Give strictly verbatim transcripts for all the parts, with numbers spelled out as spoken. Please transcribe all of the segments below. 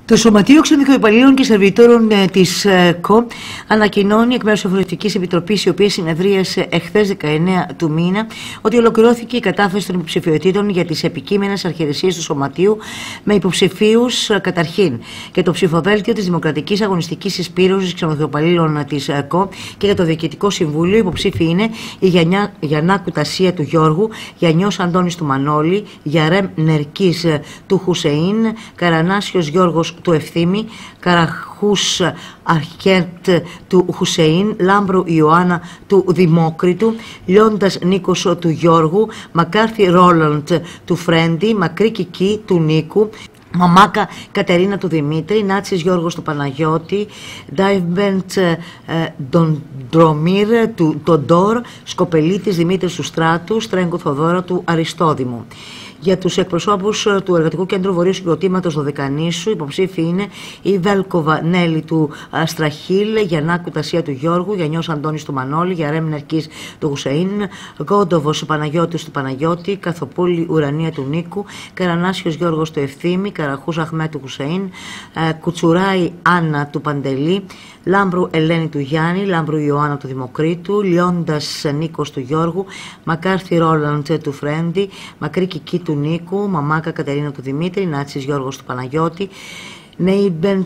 Το Σωματείο Ξενοδοχειοϊπαλλήλων και Σερβιτόρων της ΚΟ ανακοινώνει εκ μέρους της Εφορευτικής Επιτροπής, η οποία συνεδρίασε εχθές δεκαεννέα του μήνα, ότι ολοκληρώθηκε η κατάθεση των υποψηφιωτήτων για τις επικείμενες αρχιερεσίες του Σωματείου με υποψηφίους καταρχήν για το ψηφοδέλτιο της Δημοκρατικής Αγωνιστικής Συσπήρωσης Ξενοδοχειοϊπαλλήλων της ΚΟ και για το Διοικητικό Συμβούλιο. Υποψήφοι είναι η Γιαννιά, Γιαννάκου Τασία του Γιώργου, Γιαννιός Αντώνης του Μανώλη, Γιαρέμ Νερκής του Χουσεΐν, Καρανάσιος Γιώργος του Ευθύμη, Καραχούς Αρχέρτ του Χουσεΐν, Λάμπρου Ιωάννα του Δημόκριτου, Λιόντας Νίκος του Γιώργου, Μακάρθι Ρόλαντ του Φρέντι, Μακρύ Κική του Νίκου, Μαμάκα Κατερίνα του Δημήτρη, Νάτσης Γιώργος του Παναγιώτη, Ντάιβμπεντ Ντρομίρ του Τοντόρ, Σκοπελίτης Δημήτρης του Στράτου, Στρέγκου Θοδόρα του Αριστόδημου. Για τους εκπροσώπους του Εργατικού Κέντρου Βορείου Συγκροτήματος Δωδεκανήσου, υποψήφοι είναι η Βέλκοβα Νέλη του Στραχίλ, Γιαννάκου Τασία του Γιώργου, Γιαννιός Αντώνης του Μανώλη, Γιαρέμ Νερκής του Χουσεΐν, Γκόντοβος Παναγιώτης του Παναγιώτη, Καθοπούλη Ουρανία του Νίκου, Καρανάσιος Γιώργος του Ευθύμη, Καραχούς Αχμέ του Χουσεΐν, Κουτσουράη Άννα του Παντελή, Λάμπρου Ελένη του Γιάννη, Λάμπρου Ιωάννα του Δημοκρίτου, Λιόντας Νίκος του Γιώργου, Μακάρθι Ρόλαντ του Φρέντι, Μακρύ Κική του Νίκου, Μαμάκα Κατερίνα του Δημήτρη, Νάτσης Γιώργος του Παναγιώτη, Νέιμπεντ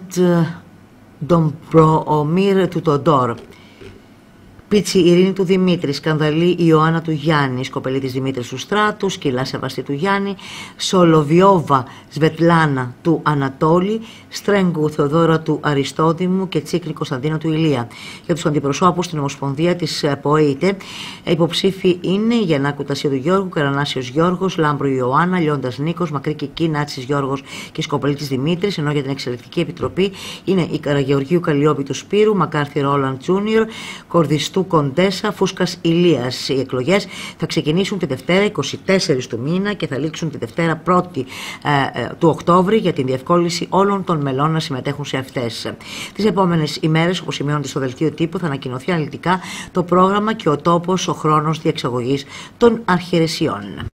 Ντομπρομίρ του Τοντόρ, Πίτσι Ειρήνη του Δημήτρη, Σκανδαλή Ιωάννα του Γιάννη, Σκοπελίτης Δημήτρης του Στράτου, Σκυλά Σεβαστή του Γιάννη, Σολοβιόβα Σβετλάνα του Ανατόλη, Στρέγκου Θεοδόρα του Αριστόδημου και Τσίκλη Κωνσταντίνο του Ηλία. Για τους αντιπροσώπους στην Ομοσπονδία της ΠΟΕΙΤΕ, υποψήφοι είναι η Γιαννάκου Τασία του Γιώργου, Καρανάσιος Γιώργος, Λάμπρου Ιωάννα, Λιόντας Νίκος, Μακρύ Κική, Νάτσης Γιώργος και Σκοπελίτης Δημήτρης, ενώ για την Εξελεκτική Επιτροπή είναι η Καραγεωργίου Καλλιόπη του Σπύρου, Μακάρθι Ρόλαντ Τζούνιορ, Κορδιστού του Κοντέσα, Φούσκας Ηλίας. Οι εκλογές θα ξεκινήσουν τη Δευτέρα είκοσι τέσσερις του μήνα και θα λήξουν τη Δευτέρα πρώτη ε, ε, του Οκτώβρη, για την διευκόλυνση όλων των μελών να συμμετέχουν σε αυτές. Τις επόμενες ημέρες, όπως σημειώνεται στο δελτίο τύπου, θα ανακοινωθεί αναλυτικά το πρόγραμμα και ο τόπος, ο χρόνος διεξαγωγής των αρχιερεσιών.